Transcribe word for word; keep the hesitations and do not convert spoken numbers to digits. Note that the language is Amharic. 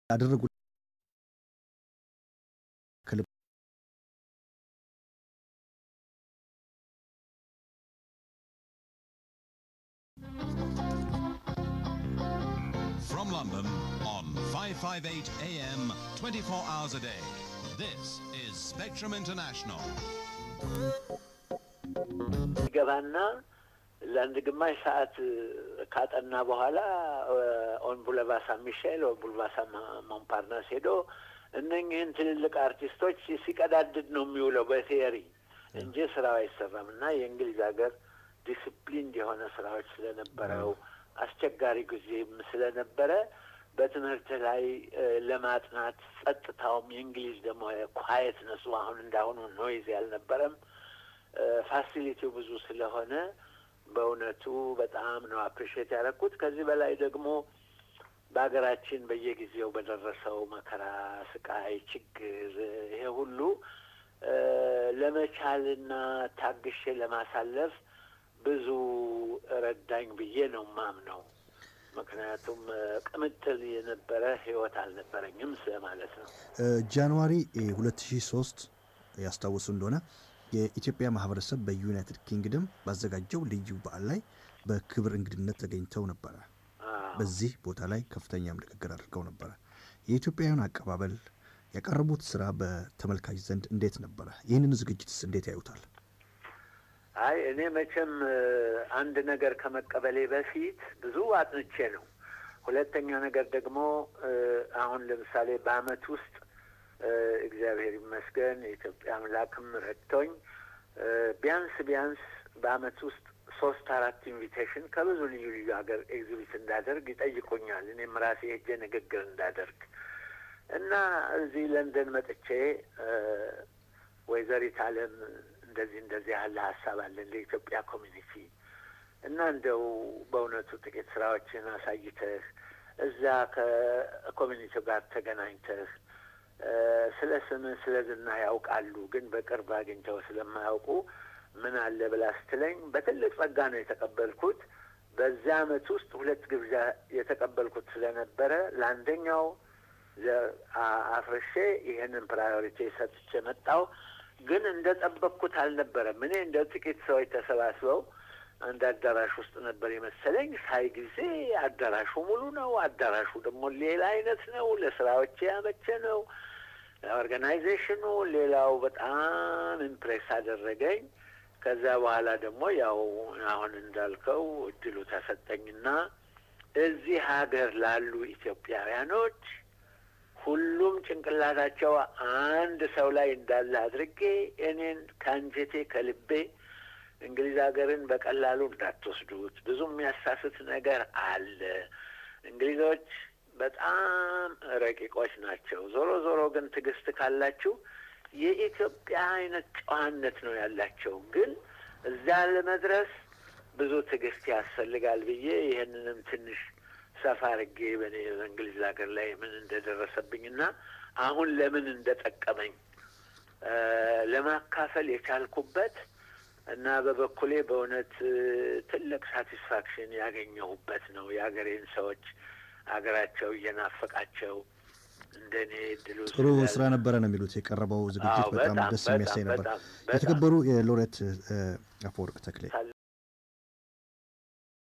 ያደረጉት From London on five fifty-eight A M twenty-four hours a day. This is Spectrum International. ገባና ለአንድ ግማሽ ሰዓት ካጠና በኋላ ኦን ቡለቫሳ ሚሼል ኦን ቡለቫሳ ሞንፓርናስ ሄዶ እነኚህን ትልልቅ አርቲስቶች ሲቀዳድድ ነው የሚውለው በቲዮሪ እንጂ ስራው አይሰራም። እና የእንግሊዝ ሀገር ዲሲፕሊን የሆነ ስራዎች ስለነበረው አስቸጋሪ ጊዜም ስለነበረ በትምህርት ላይ ለማጥናት ጸጥታውም የእንግሊዝ ደግሞ ኳየትነሱ አሁን እንዳሁኑ ኖይዝ ያልነበረም ፋሲሊቲው ብዙ ስለሆነ በእውነቱ በጣም ነው አፕሪሺየት ያደረኩት። ከዚህ በላይ ደግሞ በአገራችን በየጊዜው በደረሰው መከራ፣ ስቃይ፣ ችግር ይሄ ሁሉ ለመቻልና ታግሼ ለማሳለፍ ብዙ ረዳኝ ብዬ ነው ማምነው። ምክንያቱም ቅምጥል የነበረ ህይወት አልነበረኝም ማለት ነው። ጃንዋሪ ሁለት ሺህ ሶስት ያስታውሱ እንደሆነ የኢትዮጵያ ማህበረሰብ በዩናይትድ ኪንግደም ባዘጋጀው ልዩ በዓል ላይ በክብር እንግድነት ተገኝተው ነበር። በዚህ ቦታ ላይ ከፍተኛ ንግግር አድርገው ነበር። የኢትዮጵያውያን አቀባበል ያቀረቡት ስራ በተመልካች ዘንድ እንዴት ነበር? ይህንን ዝግጅትስ እንዴት ያዩታል? አይ እኔ መቼም አንድ ነገር ከመቀበሌ በፊት ብዙ አጥንቼ ነው። ሁለተኛ ነገር ደግሞ አሁን ለምሳሌ በአመት ውስጥ እግዚአብሔር ይመስገን የኢትዮጵያ አምላክም ረድቶኝ ቢያንስ ቢያንስ በአመት ውስጥ ሶስት አራት ኢንቪቴሽን ከብዙ ልዩ ልዩ ሀገር ኤግዚቢት እንዳደርግ ይጠይቁኛል። እኔም ራሴ ሄጄ ንግግር እንዳደርግ እና እዚህ ለንደን መጥቼ ወይዘሪት ዓለም እንደዚህ እንደዚህ ያለ ሀሳብ አለን ለኢትዮጵያ ኮሚኒቲ እና እንደው በእውነቱ ጥቂት ስራዎችን አሳይተህ እዛ ከኮሚኒቲው ጋር ተገናኝተህ ስለ ስምህ ስለ ዝና ያውቃሉ ግን በቅርብ አግኝተው ስለማያውቁ ምን አለ ብላ ስትለኝ በትልቅ ጸጋ ነው የተቀበልኩት። በዛ አመት ውስጥ ሁለት ግብዣ የተቀበልኩት ስለነበረ ለአንደኛው አፍርሼ ይሄንን ፕራዮሪቲ ሰጥቼ መጣሁ። ግን እንደጠበቅኩት አልነበረም። እኔ እንደ ጥቂት ሰዎች ተሰባስበው አንድ አዳራሽ ውስጥ ነበር የመሰለኝ። ሳይ ጊዜ አዳራሹ ሙሉ ነው። አዳራሹ ደግሞ ሌላ አይነት ነው። ለስራዎቼ ያመቸ ነው። ኦርጋናይዜሽኑ ሌላው በጣም ኢምፕሬስ አደረገኝ። ከዛ በኋላ ደግሞ ያው አሁን እንዳልከው እድሉ ተሰጠኝና እዚህ ሀገር ላሉ ኢትዮጵያውያኖች ሁሉም ጭንቅላታቸው አንድ ሰው ላይ እንዳለ አድርጌ እኔን ካንጀቴ ከልቤ እንግሊዝ ሀገርን በቀላሉ እንዳትወስዱት፣ ብዙ የሚያሳስት ነገር አለ። እንግሊዞች በጣም ረቂቆች ናቸው። ዞሮ ዞሮ ግን ትዕግስት ካላችሁ የኢትዮጵያ አይነት ጨዋነት ነው ያላቸው። ግን እዛ ለመድረስ ብዙ ትዕግስት ያስፈልጋል ብዬ ይሄንንም ትንሽ ሰፋ አድርጌ በእኔ እንግሊዝ ሀገር ላይ ምን እንደደረሰብኝና አሁን ለምን እንደጠቀመኝ ለማካፈል የቻልኩበት እና በበኩሌ በእውነት ትልቅ ሳቲስፋክሽን ያገኘሁበት ነው። የሀገሬን ሰዎች አገራቸው እየናፈቃቸው እንደኔ ድሉ ጥሩ ስራ ነበረ ነው የሚሉት። የቀረበው ዝግጅት በጣም ደስ የሚያሰኝ ነበር። የተከበሩ የሎሬት አፈወርቅ ተክሌ